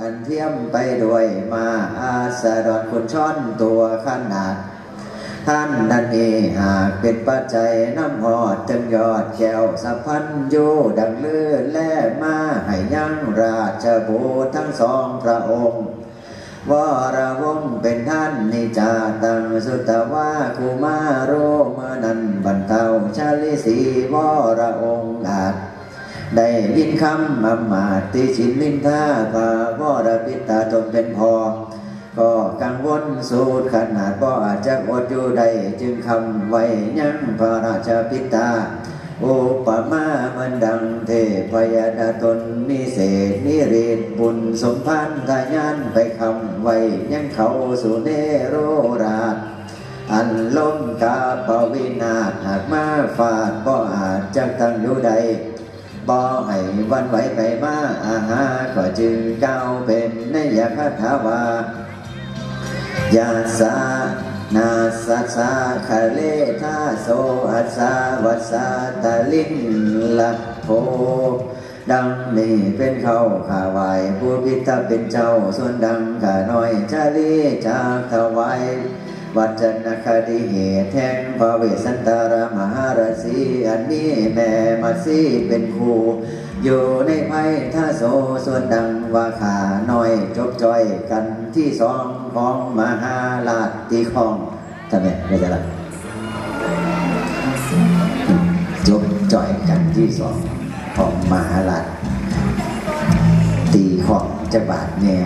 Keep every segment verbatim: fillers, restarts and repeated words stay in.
นั้นเทียมไปด้วยมาอาสะดอนคุณช้อนตัวขนาดท่านนั้นเองหากเป็นปัจจัยน้ำหอดจึงยอดแก้วสัพพันโยดังลื่นแล่มาให้ยังราชบุตรทั้งสองพระองค์วรวงศ์เป็นท่านนิจาตังสุตวาคุมาโรเมื่อนั้นบรรเทาชาลิสีวรองค์อาจได้ยินคำอำมาตย์ติชินนินทาพาวรปิตาตนเป็นพอก็กังวลสูดขนาดบ่อาจจะอดอยู่ใดจึงคำไว้ยังพระราชปิตาอุปมามันดังเทพยดาตนมีเศษนิริตบุญสมพันธ์ทายานไปคำไว้ยังเขาสุเนโรราชอันล้มกาปวินาศหากมาฟาดบ่อาจจะตั้งอยู่ใดบ่ให้วันไหวไปมาอาหาก็จึงก้าวเป็นในยคถาวายาสานาสัสสาคาเลธาโสอัสสาวัสสาตาลินละโพดังนี้เป็นเขาข่าวายผู้พิทักษ์เป็นเจ้าส่วนดังข่าน้อยชาลีจากถวายวัจนคดีเหตุแทงพระเวสสันตรมหาราศีอันนี้แม่มัตสีเป็นครูอยู่ในไพ่ท่าโสส่วนดังว่าขาน้อยจบจ่อยกันที่สองของมหาราชตีคองทำไมไม่ใช่ละจบจ่อยกันที่สองของมหาราชตีคองจะบาดเนี่ย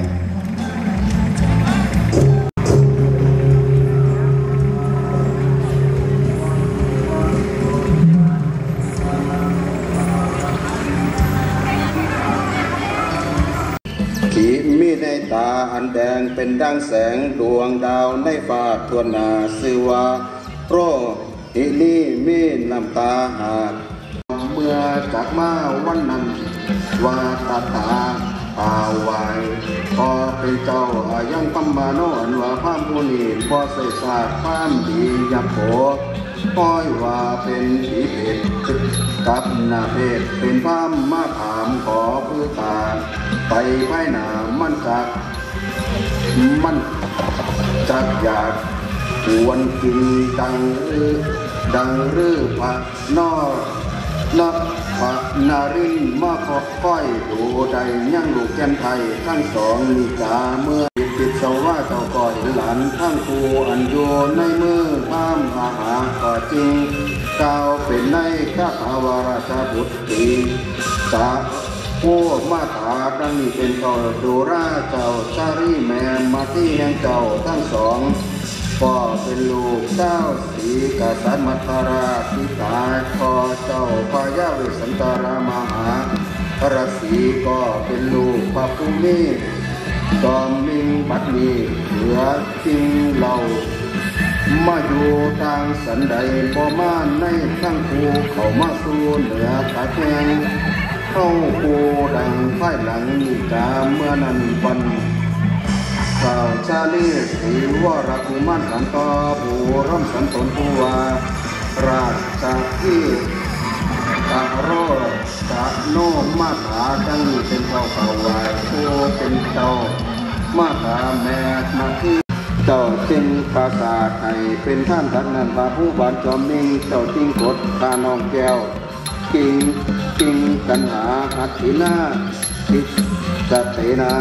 ขีมีในตาอันแดงเป็นดังแสงดวงดาวในฟ้าทวนนาชื่อว่าโรหินีมีน้ำตาหากเมื่อจากมาวันนั้นว่าตาตาตาวายพอเป็นเจ้ายังปั๊มมาโนอันว่าพามผู้นี้พอใส่ศาสตร์พามดียับโผป้อยว่าเป็นผีเพศกับนาเพศเป็นพามมาถามขอพื้นตาไปไว้หนามันจักมันจักอยากหวนกินดังดังรือพระนอนักพระนารินมาขอค่อยดูใดยังลูกแก้มไทยทั้งสองนิจาเมื่อติดเสาว่าเจ้าก่อยหลานทั้งครูอันโยในมือห้ามอาหารก็จริงก้าวเป็นในข้าภาวราชบุตรีจากโอ้มาถาดังนี้เป็นต่อดูราเจ้าชารีแม่มาที่แห่งเจ้าทั้งสองพ่อเป็นลูกเจ้าสีกษัตริย์มัทราธิตาพอเจ้าพญาเวสสันตรามหาพระศรีก็เป็นลูกพระภูมิจอมมิงบัดนี้เหลือทิ้งเรามาอยู่ทางสันใดบ่มาในทั้งภูเขามาสู่เหนือตะแคงเข้าภูดังไฟหลังนิจาเมื่อนั้นวันข่าวชาลีสีวรกุมารขันต่อผู้ร่ำสันตนผู้ว่าราชที่ตาโรตาโนมาถาดังนี้เป็นเจ้าเขาวายผู้เป็นเจ้ามาถาแม่มาที่เจ้าจึงประกาศให้เป็นท่านทักนั้นว่าผู้บานจอมนิ่งเจ้าจิ้งกดตาน้องแก้วกิงกิงกันหาหัตถินาทิสเตนะ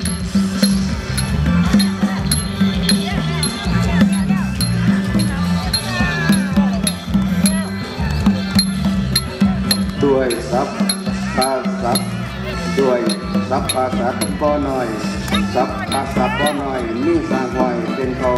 ด้วยสัพพะสัพด้วยสัพพะสัพพ่อน้อยสัพพะสัพพ่อน้อยมีสร้างหอยเป็นเขา